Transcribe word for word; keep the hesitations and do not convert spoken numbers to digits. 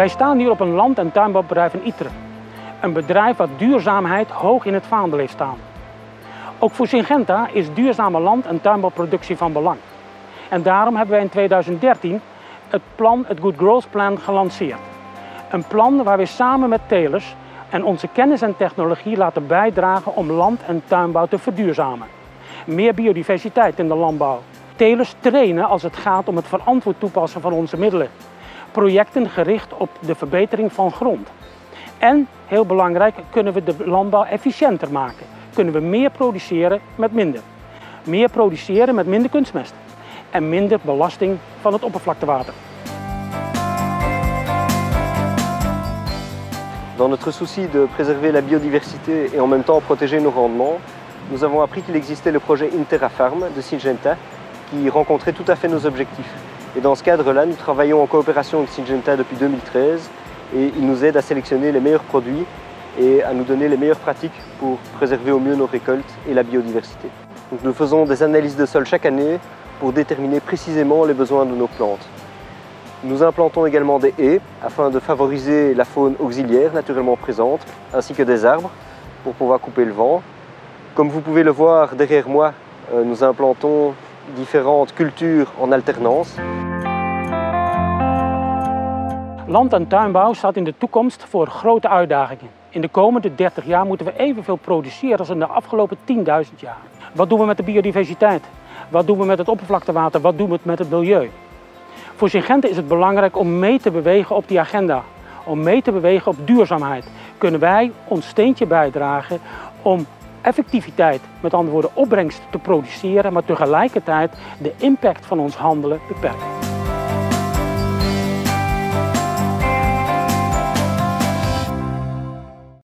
Wij staan hier op een land- en tuinbouwbedrijf in Iteren. Een bedrijf waar duurzaamheid hoog in het vaandel heeft staan. Ook voor Syngenta is duurzame land- en tuinbouwproductie van belang. En daarom hebben wij in tweeduizend dertien het plan, het Good Growth Plan, gelanceerd. Een plan waar we samen met telers en onze kennis en technologie laten bijdragen om land- en tuinbouw te verduurzamen. Meer biodiversiteit in de landbouw. Telers trainen als het gaat om het verantwoord toepassen van onze middelen. Projecten gericht op de verbetering van grond. En, heel belangrijk, kunnen we de landbouw efficiënter maken. Kunnen we meer produceren met minder. Meer produceren met minder kunstmest. En minder belasting van het oppervlaktewater. Dans notre souci de préserver la biodiversité et en même temps protéger nos rendements, nous avons appris qu'il existait le projet InterraFarm de Syngenta qui rencontrait tout à fait nos objectifs. Et dans ce cadre-là, nous travaillons en coopération avec Syngenta depuis deux mille treize et il nous aide à sélectionner les meilleurs produits et à nous donner les meilleures pratiques pour préserver au mieux nos récoltes et la biodiversité. Donc nous faisons des analyses de sol chaque année pour déterminer précisément les besoins de nos plantes. Nous implantons également des haies afin de favoriser la faune auxiliaire naturellement présente, ainsi que des arbres pour pouvoir couper le vent. Comme vous pouvez le voir derrière moi, nous implantons différentes cultures en alternance. Land- en tuinbouw staat in de toekomst voor grote uitdagingen. In de komende dertig jaar moeten we evenveel produceren als in de afgelopen tienduizend jaar. Wat doen we met de biodiversiteit? Wat doen we met het oppervlaktewater? Wat doen we met het milieu? Voor Syngenta is het belangrijk om mee te bewegen op die agenda. Om mee te bewegen op duurzaamheid. Kunnen wij ons steentje bijdragen om effectiviteit, met andere woorden opbrengst, te produceren, maar tegelijkertijd de impact van ons handelen beperken.